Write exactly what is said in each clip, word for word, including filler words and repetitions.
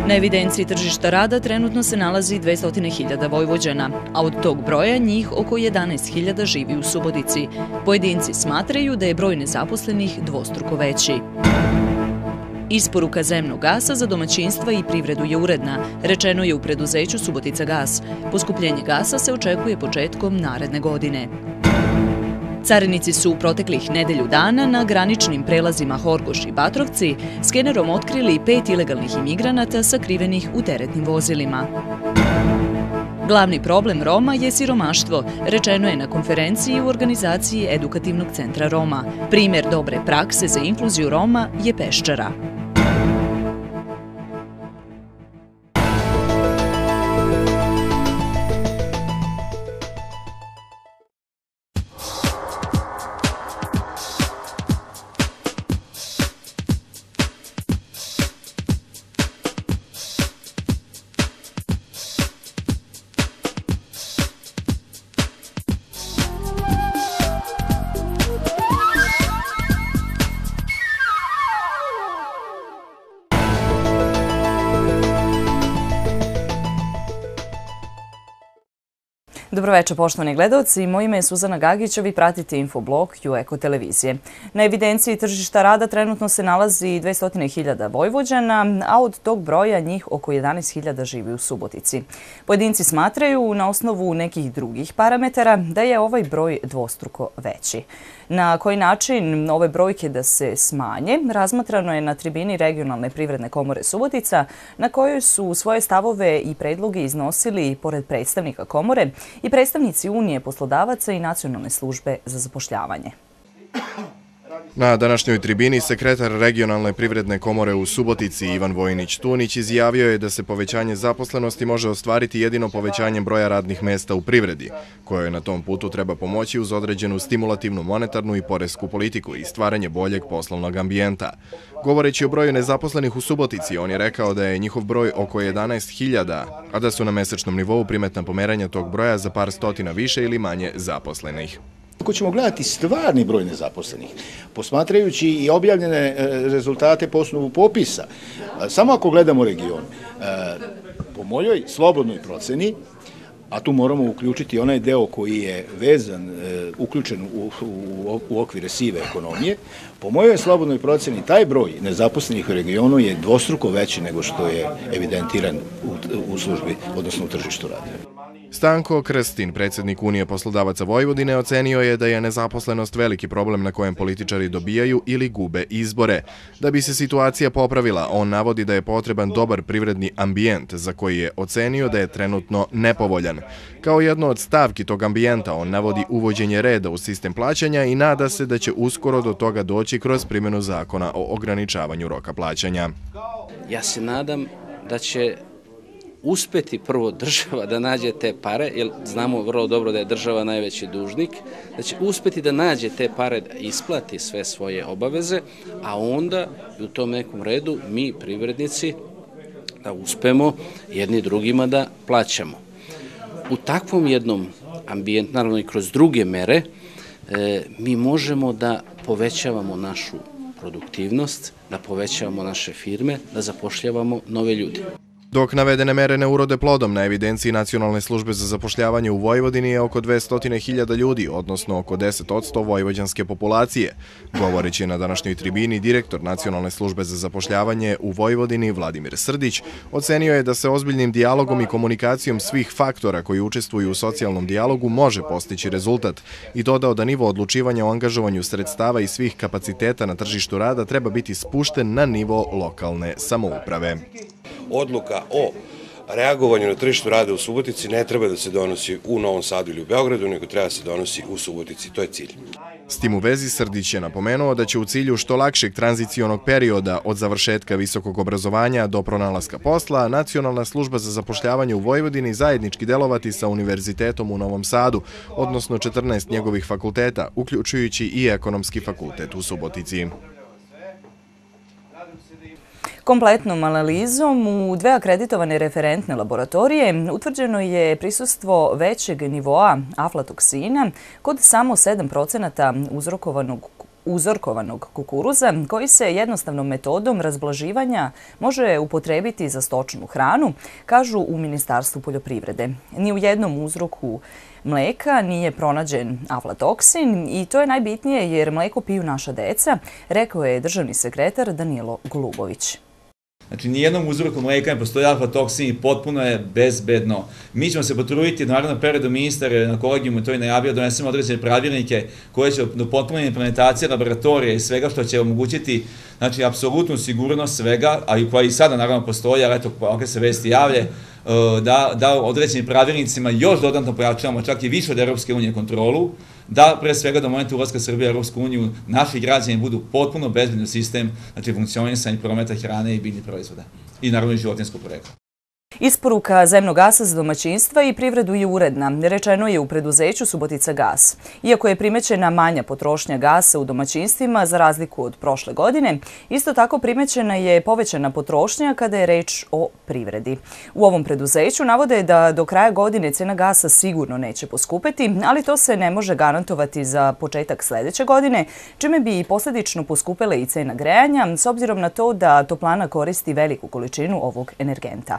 Na evidenciji tržišta rada trenutno se nalazi dvesta hiljada Vojvođana, a od tog broja njih oko jedanaest hiljada živi u Subotici. Pojedinci smatraju da je broj nezaposlenih dvostruko veći. Isporuka zemnog gasa za domaćinstva i privredu je uredna, rečeno je u preduzeću Subotica gas. Poskupljenje gasa se očekuje početkom naredne godine. Carinici su u proteklih nedelju dana na graničnim prelazima Horgoš i Batrovci skenerom otkrili pet ilegalnih imigranata sakrivenih u teretnim vozilima. Glavni problem Roma je siromaštvo, rečeno je na konferenciji u organizaciji Edukativnog centra Roma. Primjer dobre prakse za inkluziju Roma je Peščara. Dobroveče, poštovani gledalci. Moje ime je Suzana Gagić, a vi pratite infoblog Eko televizije. Na evidenciji tržišta rada trenutno se nalazi dvesta hiljada Vojvođana, a od tog broja njih oko jedanaest hiljada živi u Subotici. Pojedinci smatraju na osnovu nekih drugih parametara da je ovaj broj dvostruko veći. Na koji način ove brojke da se smanje, razmatrano je na tribini Regionalne privredne komore Subotica, na kojoj su svoje stavove i predloge iznosili, pored predstavnika komore, i predstavnici Unije poslodavaca i Nacionalne službe za zapošljavanje. Na današnjoj tribini sekretar Regionalne privredne komore u Subotici Ivan Vojinić-Tunić izjavio je da se povećanje zaposlenosti može ostvariti jedino povećanjem broja radnih mesta u privredi, kojoj na tom putu treba pomoći uz određenu stimulativnu monetarnu i poresku politiku i stvaranje boljeg poslovnog ambijenta. Govoreći o broju nezaposlenih u Subotici, on je rekao da je njihov broj oko jedanaest hiljada, a da su na mesečnom nivou primetna pomeranja tog broja za par stotina više ili manje zaposlenih. Ako ćemo gledati stvarni broj nezaposlenih, posmatrajući i objavljene rezultate po osnovu popisa, samo ako gledamo region, po mojoj slobodnoj proceni, a tu moramo uključiti onaj deo koji je vezan, uključen u, u, u okvire sive ekonomije, po mojoj slobodnoj proceni taj broj nezaposlenih u regionu je dvostruko veći nego što je evidentiran u, u službi, odnosno u tržištu rada. Stanko Krstin, predsjednik Unije poslodavaca Vojvodine, ocenio je da je nezaposlenost veliki problem na kojem političari dobijaju ili gube izbore. Da bi se situacija popravila, on navodi da je potreban dobar privredni ambijent, za koji je ocenio da je trenutno nepovoljan. Kao jedno od stavki tog ambijenta, on navodi uvođenje reda u sistem plaćanja i nada se da će uskoro do toga doći kroz primjenu zakona o ograničavanju roka plaćanja. Ja se nadam da će uspeti prvo država da nađe te pare, jer znamo vrlo dobro da je država najveći dužnik, da će uspeti da nađe te pare, da isplati sve svoje obaveze, a onda u tom nekom redu mi, privrednici, da uspemo jedni drugima da plaćamo. U takvom jednom ambijentu, naravno i kroz druge mere, mi možemo da povećavamo našu produktivnost, da povećavamo naše firme, da zapošljavamo nove ljude. Dok navedene mere ne urode plodom, na evidenciji Nacionalne službe za zapošljavanje u Vojvodini je oko dvesta hiljada ljudi, odnosno oko deset posto vojvođanske populacije. Govoreći na današnjoj tribini, direktor Nacionalne službe za zapošljavanje u Vojvodini, Vladimir Srdić, ocenio je da se ozbiljnim dijalogom i komunikacijom svih faktora koji učestvuju u socijalnom dijalogu može postići rezultat i dodao da nivo odlučivanja o angažovanju sredstava i svih kapaciteta na tržištu rada treba biti spušten na nivo lokalne samouprave. Odluka o reagovanju na tržištu rada u Subotici ne treba da se donosi u Novom Sadu ili u Beogradu, nego treba da se donosi u Subotici. To je cilj. S tim u vezi Srdić je napomenuo da će u cilju što lakšeg tranzicionog perioda od završetka visokog obrazovanja do pronalaska posla Nacionalna služba za zapošljavanje u Vojvodini zajednički delovati sa Univerzitetom u Novom Sadu, odnosno četrnaest njegovih fakulteta, uključujući i Ekonomski fakultet u Subotici. Kompletnom analizom u dve akreditovane referentne laboratorije utvrđeno je prisustvo većeg nivoa aflatoksina kod samo sedam procenata uzrokovanog uzorkovanog kukuruza koji se jednostavnom metodom razblaživanja može upotrebiti za stočnu hranu, kažu u Ministarstvu poljoprivrede. Ni u jednom uzroku mleka nije pronađen aflatoksin i to je najbitnije jer mleko piju naša deca, rekao je državni sekretar Danilo Golubović. Znači, nijednom uzroku mleka ne postoji aflatoksin i potpuno je bezbedno. Mi ćemo se potruditi u narednom periodu, ministar na kolegijumu to i najavio, donesemo određene pravilnike koje će do potpune implementacije laboratorije i svega što će omogućiti, znači, apsolutnu sigurnost svega, a i koja i sada naravno postoji, ali eto, ovakve se vesti javlje, da, da određenim pravilnicima još dodatno pojačavamo čak i više od Europske unije kontrolu, da pre svega do momenta ulaska Srbije u Europsku uniju naši građani budu potpuno bezbedni sistem, znači funkcionisanja prometa hrane i biljnih proizvoda i naravno i životinjskog porekla. Isporuka zemnog gasa za domaćinstva i privredu je uredna, rečeno je u preduzeću Subotica gas. Iako je primećena manja potrošnja gasa u domaćinstvima za razliku od prošle godine, isto tako primećena je povećana potrošnja kada je reč o privredi. U ovom preduzeću navode da do kraja godine cena gasa sigurno neće poskupeti, ali to se ne može garantovati za početak sledeće godine, čime bi posledično poskupele i cena grejanja, s obzirom na to da toplana koristi veliku količinu ovog energenta.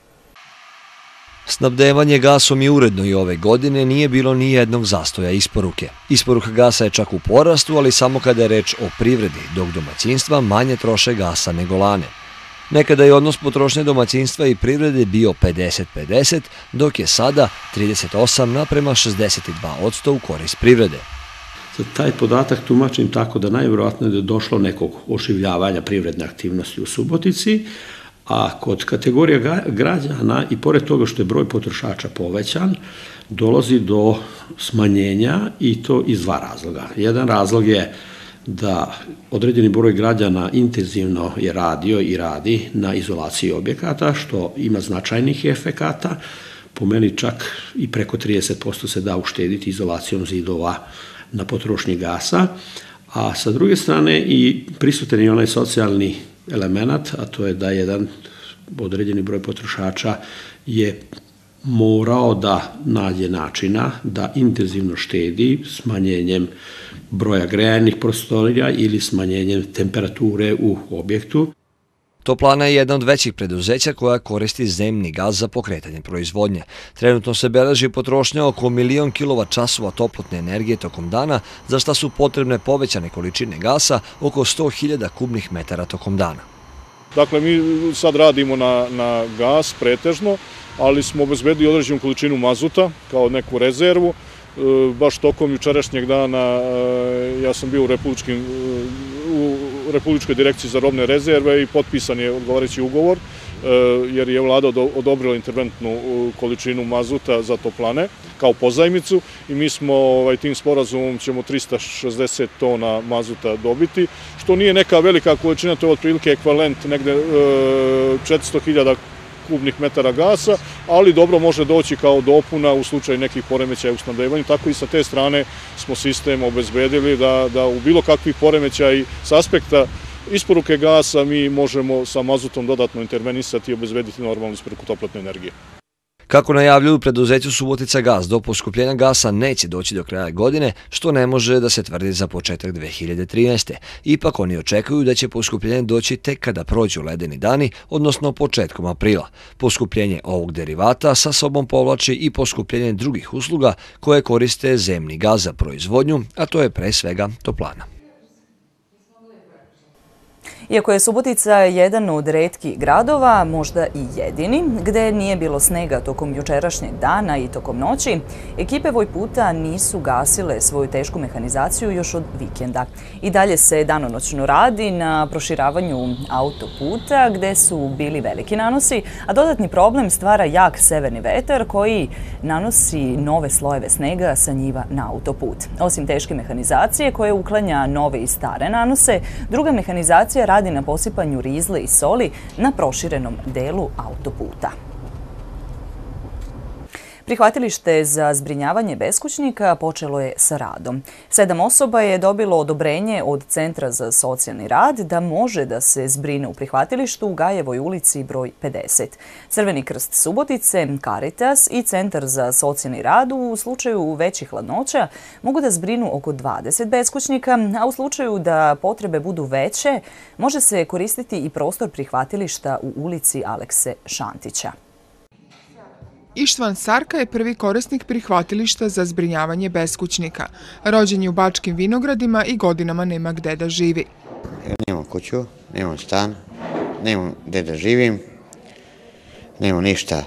Snabdevanje gasom je uredno i ove godine, nije bilo ni jednog zastoja isporuke. Isporuka gasa je čak u porastu, ali samo kada je reč o privredi, dok domaćinstva manje troše gasa nego lane. Nekada je odnos potrošnje domaćinstva i privrede bio pedeset pedeset, dok je sada trideset osam naprema šezdeset dva posto u korist privrede. Taj podatak tumačim tako da najvjerojatnije je došlo nekog oživljavanja privredne aktivnosti u Subotici, a kod kategorija građana i pored toga što je broj potrošača povećan, dolazi do smanjenja i to iz dva razloga. Jedan razlog je da određeni broj građana intenzivno je radio i radi na izolaciji objekata, što ima značajnih efekata. Po meni čak i preko trideset posto se da uštediti izolacijom zidova na potrošnji gasa, a sa druge strane i prisutan je onaj socijalni element, a to je da jedan određeni broj potrošača je morao da nađe načina da intenzivno štedi smanjenjem broja grejanih prostorija ili smanjenjem temperature u objektu. Toplana je jedna od većih preduzeća koja koristi zemni gas za pokretanje proizvodnje. Trenutno se beleži potrošnja oko milion kilovat časova toplotne energije tokom dana, za šta su potrebne povećane količine gasa oko sto hiljada kubnih metara tokom dana. Dakle, mi sad radimo na, na gas pretežno, ali smo obezbedili određenu količinu mazuta kao neku rezervu. Baš tokom jučerašnjeg dana ja sam bio u, u Republičkoj direkciji za robne rezerve i potpisan je odgovarajući ugovor, jer je vlada odobrila interventnu količinu mazuta za toplane kao pozajmicu i mi smo ovaj, tim sporazumom ćemo trista šezdeset tona mazuta dobiti, što nije neka velika količina, to je otprilike ekvivalent negde četiristo hiljada kubnih metara gasa, ali dobro može doći kao dopuna u slučaju nekih poremećaja u snabdevanju. Tako i sa te strane smo sistem obezbedili da, da u bilo kakvih poremećaja s aspekta isporuke gasa mi možemo sa mazutom dodatno intervenisati i obezbediti normalnu isporuku toplotne energije. Kako najavljuju preduzeću Subotica gas, do poskupljenja gasa neće doći do kraja godine, što ne može da se tvrdi za početak dve hiljade trinaeste. Ipak oni očekuju da će poskupljenje doći tek kada prođu ledeni dani, odnosno početkom aprila. Poskupljenje ovog derivata sa sobom povlači i poskupljenje drugih usluga koje koriste zemni gas za proizvodnju, a to je pre svega toplana. Iako je Subotica jedan od retkih gradova, možda i jedini, gde nije bilo snega tokom jučerašnjeg dana i tokom noći, ekipe Vojputa nisu gasile svoju tešku mehanizaciju još od vikenda. I dalje se danonoćno radi na proširavanju autoputa gde su bili veliki nanosi, a dodatni problem stvara jak severni vetar koji nanosi nove slojeve snega sa njiva na autoput. Osim teške mehanizacije koje uklanja nove i stare nanose, druga mehanizacija radi na posipanju rizle i soli na proširenom delu autoputa. Prihvatilište za zbrinjavanje beskućnika počelo je sa radom. Sedam osoba je dobilo odobrenje od Centra za socijalni rad da može da se zbrine u prihvatilištu u Gajevoj ulici broj pedeset. Crveni krst Subotice, Caritas i Centar za socijalni rad u slučaju većih hladnoća mogu da zbrinu oko dvadeset beskućnika, a u slučaju da potrebe budu veće, može se koristiti i prostor prihvatilišta u ulici Alekse Šantića. Ištvan Sarka je prvi korisnik prihvatilišta za zbrinjavanje beskućnika. Rođen je u Bačkim Vinogradima i godinama nema gde da živi. Nemam kuću, nemam stan, nemam gde da živim, nemam ništa.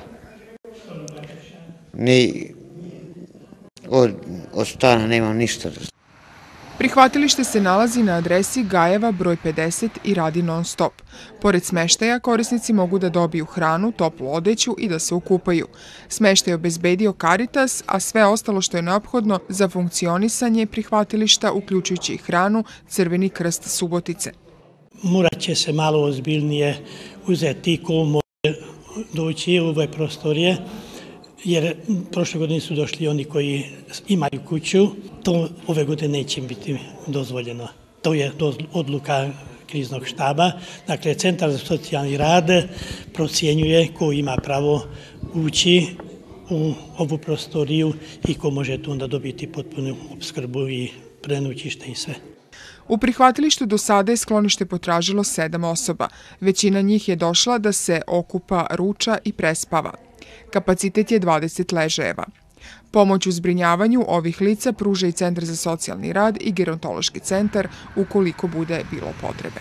Ni od, od stana nemam ništa. Prihvatilište se nalazi na adresi Gajeva broj pedeset i radi non stop. Pored smeštaja, korisnici mogu da dobiju hranu, toplu odeću i da se okupaju. Smeštaj je obezbedio Caritas, a sve ostalo što je neophodno za funkcionisanje prihvatilišta, uključujući i hranu, Crveni krst Subotice. Morat će se malo ozbiljnije uzeti ko može doći u ove prostorije, jer prošle godine su došli oni koji imaju kuću, to ove godine neće biti dozvoljeno. To je odluka kriznog štaba. Dakle, Centar za socijalni rad procjenjuje ko ima pravo ući u ovu prostoriju i ko može tu onda dobiti potpunu opskrbu i prenoćište i sve. U prihvatilištu do sada je sklonište potražilo sedam osoba. Većina njih je došla da se okupa, ruča i prespava. Kapacitet je dvadeset ležajeva. Pomoć u zbrinjavanju ovih lica pruža i Centar za socijalni rad i Gerontološki centar ukoliko bude bilo potrebe.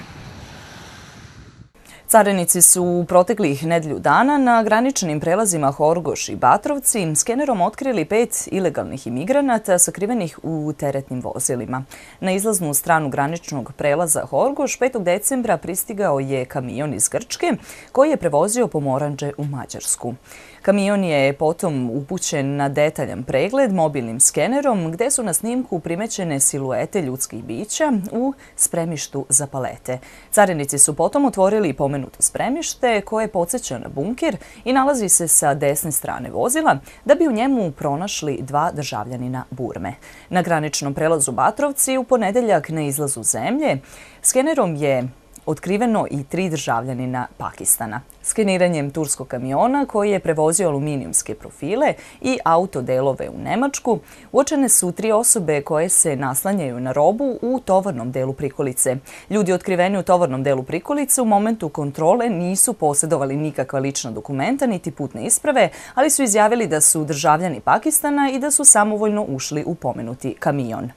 Carinici su u proteklih nedelju dana na graničnim prelazima Horgoš i Batrovci skenerom otkrili pet ilegalnih imigranata sakrivenih u teretnim vozilima. Na izlaznu stranu graničnog prelaza Horgoš petog decembra pristigao je kamion iz Grčke koji je prevozio pomoranđe u Mađarsku. Kamion je potom upućen na detaljan pregled mobilnim skenerom gde su na snimku primećene siluete ljudskih bića u spremištu za palete. Carinici su potom otvorili pomenuto spremište koje podsjeća na bunker i nalazi se sa desne strane vozila da bi u njemu pronašli dva državljanina Burme. Na graničnom prelazu Batrovci u ponedeljak na izlazu zemlje skenerom je otkriveno i tri državljanina Pakistana. Skeniranjem turskog kamiona koji je prevozio aluminijumske profile i autodelove u Nemačku, uočene su tri osobe koje se naslanjaju na robu u tovarnom delu prikolice. Ljudi otkriveni u tovarnom delu prikolice u momentu kontrole nisu posjedovali nikakva lična dokumenta niti putne isprave, ali su izjavili da su državljani Pakistana i da su samovoljno ušli u pomenuti kamion.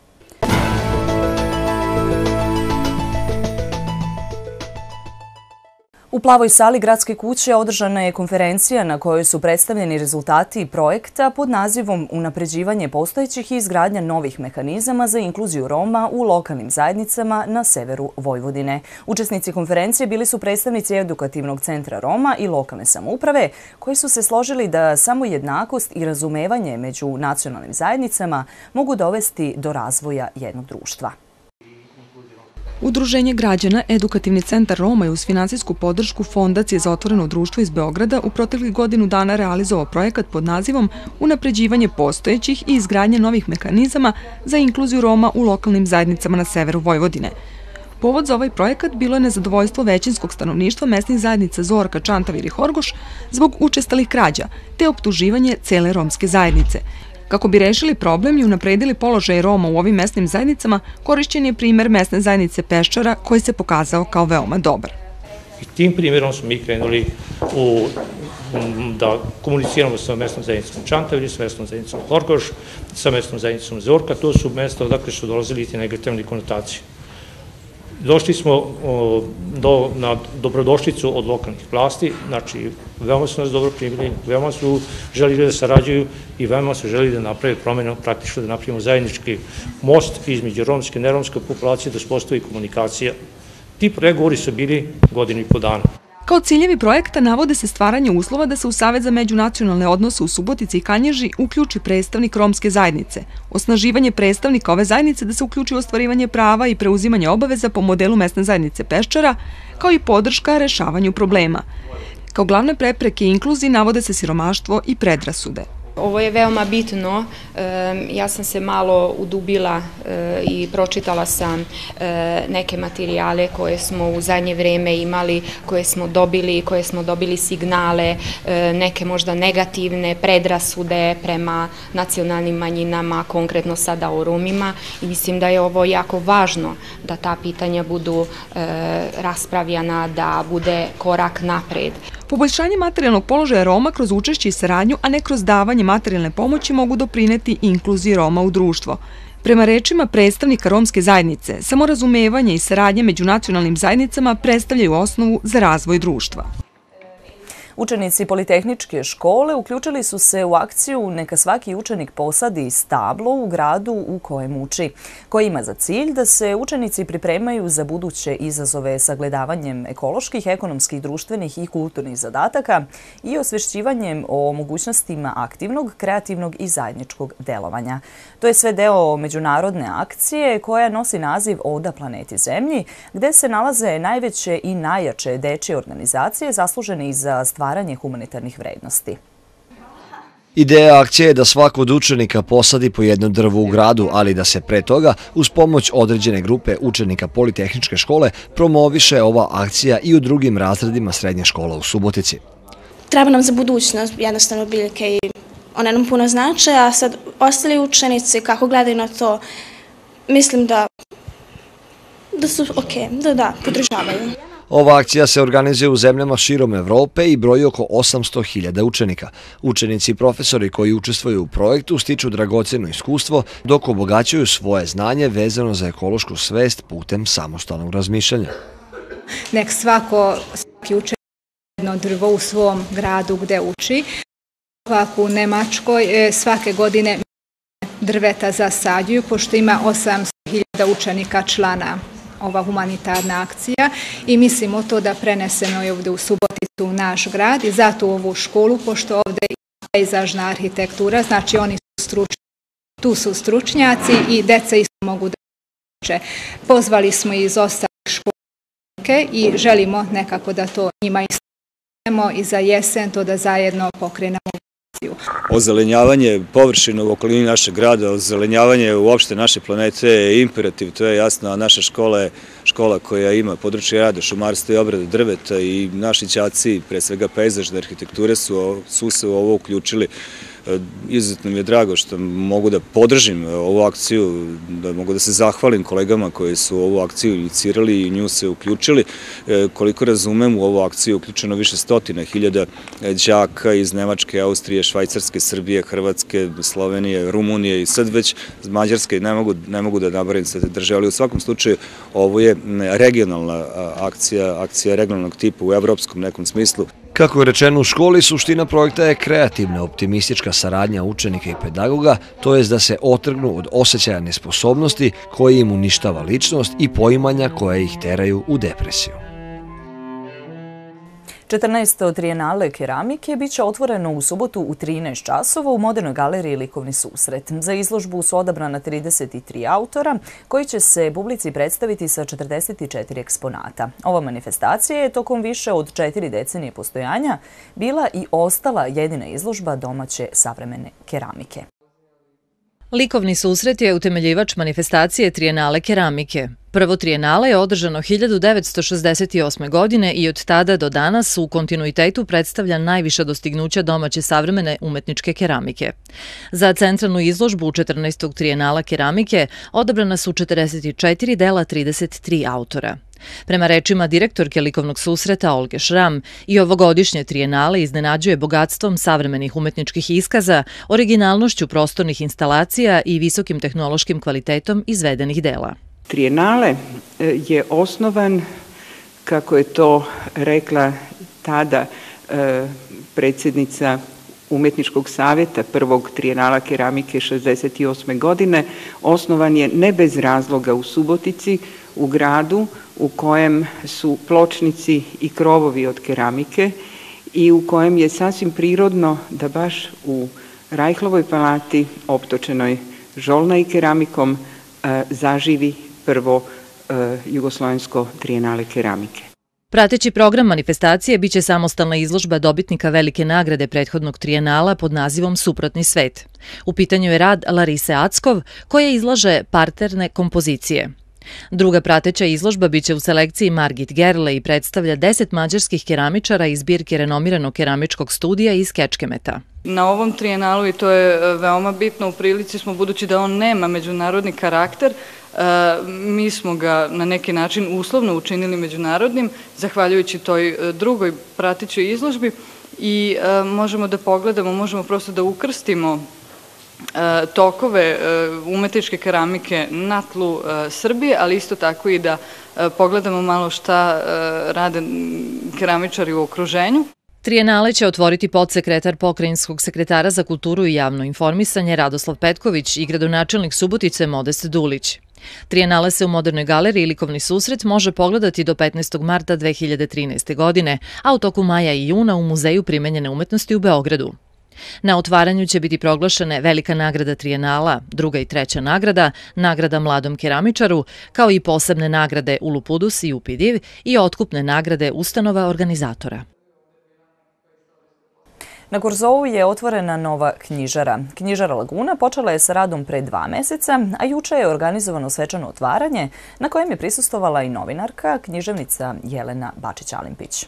U Plavoj sali Gradske kuće održana je konferencija na kojoj su predstavljeni rezultati projekta pod nazivom Unapređivanje postojećih i izgradnja novih mehanizama za inkluziju Roma u lokalnim zajednicama na severu Vojvodine. Učesnici konferencije bili su predstavnici Edukativnog centra Roma i lokalne samouprave koji su se složili da samo jednakost i razumevanje među nacionalnim zajednicama mogu dovesti do razvoja jednog društva. Udruženje građana Edukativni centar Roma je uz finansijsku podršku Fondacije za otvoreno društvo iz Beograda u proteklih godinu dana realizovao projekat pod nazivom Unapređivanje postojećih i izgradnja novih mehanizama za inkluziju Roma u lokalnim zajednicama na severu Vojvodine. Povod za ovaj projekat bilo je nezadovoljstvo većinskog stanovništva mesnih zajednica Zorka, Čantavir i Horgoš zbog učestalih krađa, te optuživanje cele romske zajednice. Kako bi rešili problem i unapredili položaj Roma u ovim mesnim zajednicama, korišćen je primer mesne zajednice Peščara koji se pokazao kao veoma dobar. I tim primjerom smo mi krenuli u, da komuniciramo sa mesnom zajednicom Čantavir, sa mesnom zajednicom Horgoš, sa mesnom zajednicom Zorka. To su mesta odakle su dolazili ti negativne konotacije. Došli smo o, do, na dobrodošlicu od lokalnih vlasti, znači veoma su nas dobro primili, veoma su želili da sarađuju i veoma su želili da naprave promenu, praktično da napravimo zajednički most između romske i neromske populacije, da se postavi komunikacija. Ti pregovori su bili godinu i po dana. Kao ciljevi projekta navode se stvaranje uslova da se u Savet za međunacionalne odnose u Subotici i Kanjiži uključi predstavnik romske zajednice, osnaživanje predstavnika ove zajednice da se uključi u ostvarivanje prava i preuzimanje obaveza po modelu mesne zajednice Peščara, kao i podrška rešavanju problema. Kao glavne prepreke inkluziji navode se siromaštvo i predrasude. Ovo je veoma bitno, ja sam se malo udubila i pročitala sam neke materijale koje smo u zadnje vreme imali, koje smo dobili, koje smo dobili signale, neke možda negativne predrasude prema nacionalnim manjinama, konkretno sada o Romima, i mislim da je ovo jako važno da ta pitanja budu raspravljana, da bude korak napred. Poboljšanje materijalnog položaja Roma kroz učešće i saradnju, a ne kroz davanje materijalne pomoći, mogu doprineti inkluziji Roma u društvo. Prema rečima predstavnika romske zajednice, samorazumevanje i saradnje među nacionalnim zajednicama predstavljaju osnovu za razvoj društva. Učenici Politehničke škole uključili su se u akciju Neka svaki učenik posadi stablo u gradu u kojem uči, koji ima za cilj da se učenici pripremaju za buduće izazove sagledavanjem ekoloških, ekonomskih, društvenih i kulturnih zadataka i osvešćivanjem o mogućnostima aktivnog, kreativnog i zajedničkog delovanja. To je sve deo međunarodne akcije koja nosi naziv Oda planeti Zemlji, gde se nalaze najveće i najjače dečije organizacije zaslužene i za stvaranje humanitarnih vrednosti. Ideja akcije je da svako od učenika posadi po jedno drvo u gradu, ali da se pre toga, uz pomoć određene grupe učenika Politehničke škole, promoviše ova akcija i u drugim razredima srednje škola u Subotici. Treba nam za budućnost jednostavno biljke i one nam puno znače, a sad ostali učenici kako gledaju na to, mislim da, da su okej, da da, podržavaju. Ova akcija se organizuje u zemljama širom Evrope i broji oko osamsto hiljada učenika. Učenici i profesori koji učestvuju u projektu stiču dragocjeno iskustvo dok obogaćuju svoje znanje vezano za ekološku svest putem samostalnog razmišljanja. Nek svako, svaki učenik jedno drvo u svom gradu gde uči. Ovako u Nemačkoj svake godine drveta zasađuju, pošto ima osamsto hiljada učenika člana ova humanitarna akcija, i mislimo to da prenesemo i ovdje u Suboticu u naš grad i zato u ovu školu, pošto ovdje je pejzažna arhitektura, znači oni su stručnjaci, tu su stručnjaci i deca isto mogu da uče. Pozvali smo iz ostalih školke i želimo nekako da to njima isto i za jesen to da zajedno pokrenemo. Ozelenjavanje površina u okolini našeg grada, ozelenjavanje uopšte naše planete je imperativ, to je jasno, a naša škola je škola koja ima područje rada, šumarstva i obrade drveta i naši đaci, pre svega pejzažne arhitekture, su, su se u ovo uključili. Izuzetno mi je drago što mogu da podržim ovu akciju, da mogu da se zahvalim kolegama koji su ovu akciju inicirali i nju se uključili. Koliko razumem, u ovu akciju je uključeno više stotina hiljada đaka iz Nemačke, Austrije, Švajcarske, Srbije, Hrvatske, Slovenije, Rumunije i sad već Mađarske, ne mogu, ne mogu da nabarim sve te države, ali u svakom slučaju ovo je regionalna akcija, akcija regionalnog tipa u evropskom nekom smislu. Kako je rečeno u školi, suština projekta je kreativna, optimistička saradnja učenika i pedagoga, to jest da se otrgnu od osjećaja nesposobnosti koji im uništava ličnost i poimanja koje ih teraju u depresiju. četrnaesto trijenale keramike biće otvoreno u subotu u trinaest časova u Modernoj galeriji Likovni susret. Za izložbu su odabrana trideset tri autora koji će se publici predstaviti sa četrdeset četiri eksponata. Ova manifestacija je tokom više od četiri decenije postojanja bila i ostala jedina izložba domaće savremene keramike. Likovni susret je utemeljivač manifestacije Trijenale keramike. Prvo trijenale je održano hiljadu devetsto šezdeset osme. godine i od tada do danas u kontinuitetu predstavlja najviša dostignuća domaće savremene umetničke keramike. Za centralnu izložbu četrnaestog trijenala keramike odabrana su četrdeset četiri dela trideset tri autora. Prema rečima direktorke Likovnog susreta Olge Šram, i ovogodišnje trijenale iznenađuje bogatstvom savremenih umetničkih iskaza, originalnošću prostornih instalacija i visokim tehnološkim kvalitetom izvedenih dela. Trijenale je osnovan, kako je to rekla tada predsjednica Umetničkog savjeta prvog trijenala keramike šezdeset osme. godine, osnovan je ne bez razloga u Subotici, u gradu u kojem su pločnici i krovovi od keramike i u kojem je sasvim prirodno da baš u Rajhlovoj palati, optočenoj žolna i keramikom, zaživi prvo jugoslovensko trijenale keramike. Prateći program manifestacije biće samostalna izložba dobitnika velike nagrade prethodnog trijenala pod nazivom Suprotni svet. U pitanju je rad Larise Ackov, koja izlaže parterne kompozicije. Druga prateća izložba biće u selekciji Margit Gerle i predstavlja deset mađarskih keramičara iz zbirke renomiranog keramičkog studija iz Kečkemeta. Na ovom trijenalu, i to je veoma bitno, u prilici smo, budući da on nema međunarodni karakter, mi smo ga na neki način uslovno učinili međunarodnim, zahvaljujući toj drugoj pratećoj izložbi, i možemo da pogledamo, možemo prosto da ukrstimo tokove umetničke keramike na tlu Srbije, ali isto tako i da pogledamo malo šta rade keramičari u okruženju. Trijenale će otvoriti podsekretar pokrajinskog sekretara za kulturu i javno informisanje Radoslav Petković i gradonačelnik Subotice Modest Dulić. Trijenale se u Modernoj galeriji Likovni susret može pogledati do petnaestog marta dve hiljade trinaeste. godine, a u toku maja i juna u Muzeju primenjene umetnosti u Beogradu. Na otvaranju će biti proglašene velika nagrada trijenala, druga i treća nagrada, nagrada mladom keramičaru, kao i posebne nagrade Ulupudus i Upidiv i otkupne nagrade ustanova organizatora. Na Korzovu je otvorena nova knjižara. Knjižara Laguna počela je sa radom pre dva meseca, a juče je organizovano svečano otvaranje na kojem je prisustvovala i novinarka, književnica Jelena Bačić-Alimpić.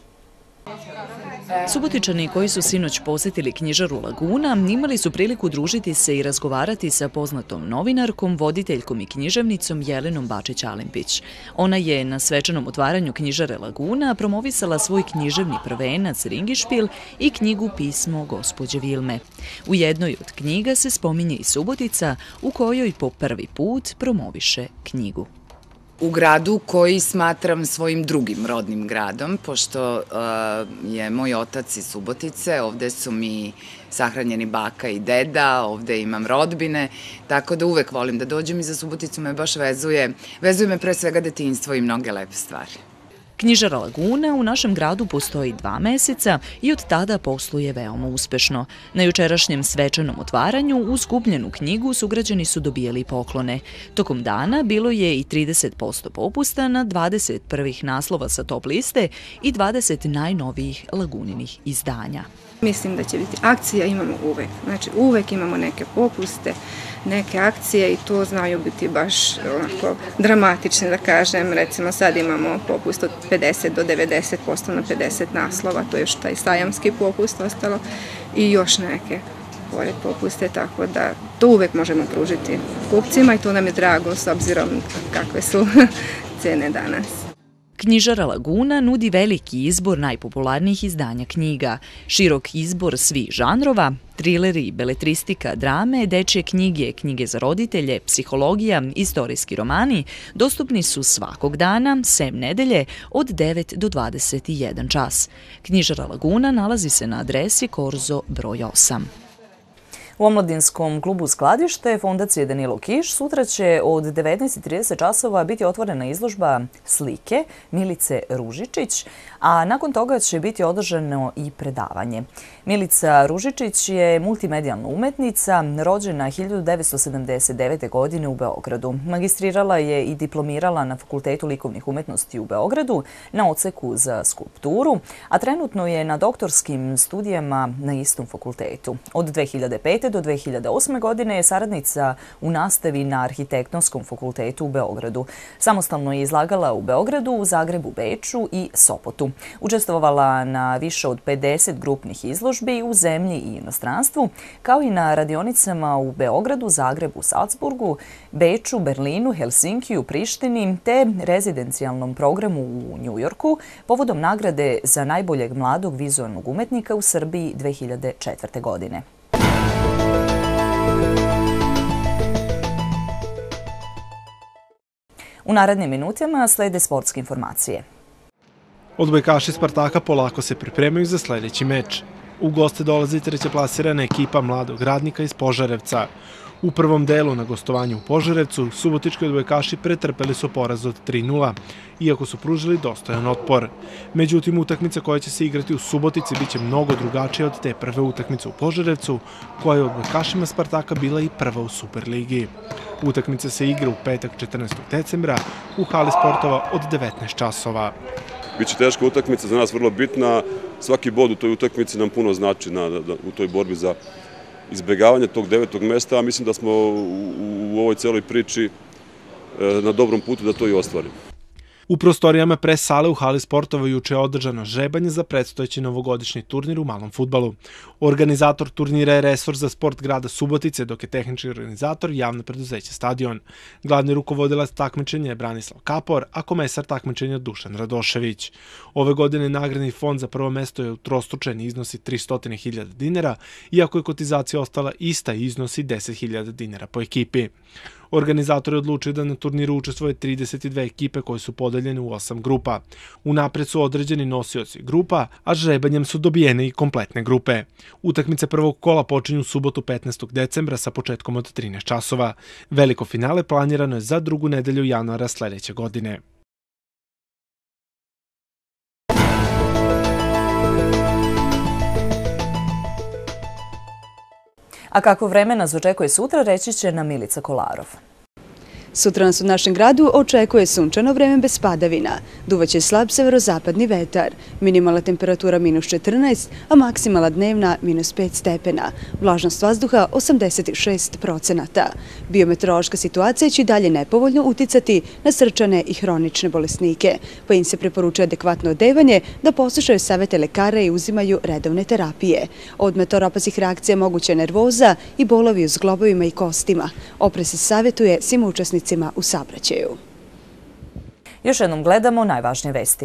Subotičani koji su sinoć posetili knjižaru Laguna imali su priliku družiti se i razgovarati sa poznatom novinarkom, voditeljkom i književnicom Jelenom Bačić-Alimpić. Ona je na svečanom otvaranju knjižare Laguna promovisala svoj književni prvenac Ringišpil i knjigu Pismo gospođe Vilme. U jednoj od knjiga se spominje i Subotica, u kojoj po prvi put promoviše knjigu. U gradu koji smatram svojim drugim rodnim gradom, pošto je moj otac iz Subotice, ovde su mi sahranjeni baka i deda, ovde imam rodbine, tako da uvek volim da dođem i za Suboticu me baš vezuje, vezuje me pre svega detinjstvo i mnoge lepe stvari. Knjižara Laguna u našem gradu postoji dva meseca i od tada posluje veoma uspešno. Na jučerašnjem svečanom otvaranju uz kupljenu knjigu sugrađani su dobijali poklone. Tokom dana bilo je i trideset posto popusta na dvadeset prvih naslova sa top liste i dvadeset najnovijih Laguninih izdanja. Mislim da će biti akcija, imamo uvek. Znači uvek imamo neke popuste, neke akcije i to znaju biti baš onako dramatične, da kažem. Recimo sad imamo popust od pedeset do devedeset posto na pedeset naslova, to je još taj sajamski popust ostalo i još neke pored popuste, tako da to uvek možemo pružiti kupcima i to nam je drago s obzirom kakve su cene danas. Knjižara Laguna nudi veliki izbor najpopularnijih izdanja knjiga, širok izbor svih žanrova, trileri, beletristika, drame, dečje knjige, knjige za roditelje, psihologija, istorijski romani, dostupni su svakog dana, sem nedelje, od devet do dvadeset jedan čas. Knjižara Laguna nalazi se na adresi Korzo broj osam. U omladinskom klubu Skladište Fondacije Danilo Kiš sutra će od devetnaest i trideset časova biti otvorena izložba slike Milice Ružičić, a nakon toga će biti održano i predavanje. Milica Ružičić je multimedijalna umetnica, rođena hiljadu devetsto sedamdeset devete. godine u Beogradu. Magistrirala je i diplomirala na Fakultetu likovnih umetnosti u Beogradu na odseku za skulpturu, a trenutno je na doktorskim studijama na istom fakultetu. Od dve hiljade pete. do dve hiljade osme. godine je saradnica u nastavi na Arhitektonskom fakultetu u Beogradu. Samostalno je izlagala u Beogradu, u Zagrebu, Beču i Sopotu. Učestvovala na više od pedeset grupnih izložbi u zemlji i inostranstvu, kao i na radionicama u Beogradu, Zagrebu, Salzburgu, Beču, Berlinu, Helsinkiju, Prištini te rezidencijalnom programu u Njujorku povodom nagrade za najboljeg mladog vizualnog umetnika u Srbiji dve hiljade četvrte. godine. U narednim minutima slede sportske informacije. Odbojkaši Spartaka polako se pripremaju za sledeći meč. U goste dolazi treća plasirana ekipa Mladog Radnika iz Požarevca. U prvom delu na gostovanju u Požarevcu subotički odbojkaši pretrpeli su poraz od tri nula, iako su pružili dostojan otpor. Međutim, utakmica koja će se igrati u Subotici biće mnogo drugačija od te prve utakmice u Požarevcu, koja je odbojkašima Spartaka bila i prva u Superligi. Utakmica se igra u petak četrnaestog decembra u hali sportova od devetnaest časova. Biće teška utakmica, za nas vrlo bitna. Svaki bod u toj utakmici nam puno znači u toj borbi za izbjegavanje tog devetog mesta, a mislim da smo u ovoj celoj priči na dobrom putu da to i ostvarimo. U prostorijama pres sale u hali sportova juče je održano žrebanje za predstojeći novogodišnji turnir u malom fudbalu. Organizator turnira je resor za sport grada Subotice, dok je tehnički organizator javno preduzeće Stadion. Glavni rukovodilac takmičenja je Branislav Kapor, a komesar takmičenja Dušan Radošević. Ove godine nagradni fond za prvo mesto je utrostručen i iznosi tristo hiljada dinara, iako je kotizacija ostala ista i iznosi deset hiljada dinara po ekipi. Organizator je odlučio da na turniru učestvuje trideset dve ekipe koje su podeljene u osam grupa. Unapred su određeni nosioci grupa, a žrebanjem su dobijene i kompletne grupe. Utakmice prvog kola počinju u subotu petnaestog decembra sa početkom od trinaest časova. Veliko finale planirano je za drugu nedelju januara sledeće godine. A kako vreme nas očekuje sutra, reći će nam Milica Kolarov. Sutra nas u našem gradu očekuje sunčano vreme bez padavina. Duvaće slab severozapadni vetar. Minimalna temperatura minus četrnaest, a maksimalna dnevna minus pet stepena. Vlažnost vazduha osamdeset šest procenata. Biometeorološka situacija će dalje nepovoljno uticati na srčane i hronične bolesnike, pa im se preporučuje adekvatno odevanje, da poslušaju savete lekara i uzimaju redovne terapije. Od meteoropatskih reakcija moguća nervoza i bolovi u zglobovima i kostima. Oprez se savjetuje svim učesnicima u saobraćaju. Još jednom gledamo najvažnije vesti.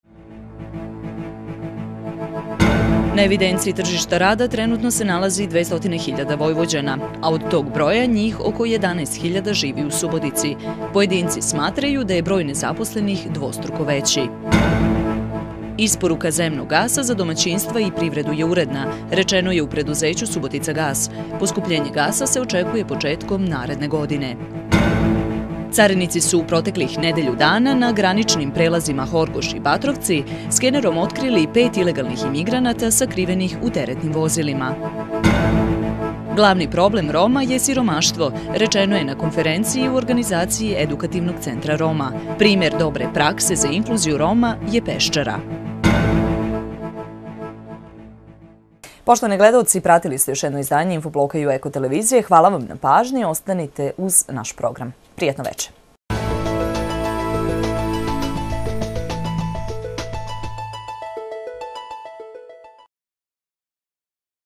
Na evidenciji tržišta rada trenutno se nalazi dvesta hiljada Vojvođana, a od tog broja njih oko jedanaest hiljada živi u Subotici. Pojedinci smatraju da je broj nezaposlenih dvostruko veći. Isporuka zemnog gasa za domaćinstva i privredu je uredna, rečeno je u preduzeću Subotica gas. Poskupljenje gasa se očekuje početkom naredne godine. Carinici su u proteklih nedelju dana na graničnim prelazima Horgoš i Batrovci skenerom otkrili pet ilegalnih imigranata sakrivenih u teretnim vozilima. Glavni problem Roma je siromaštvo, rečeno je na konferenciji u organizaciji Edukativnog centra Roma. Primjer dobre prakse za inkluziju Roma je Peščara. Poštovani gledalci, pratili ste još jedno izdanje Infobloka i Eko televizije. Hvala vam na pažnji, ostanite uz naš program. Prijetno večer.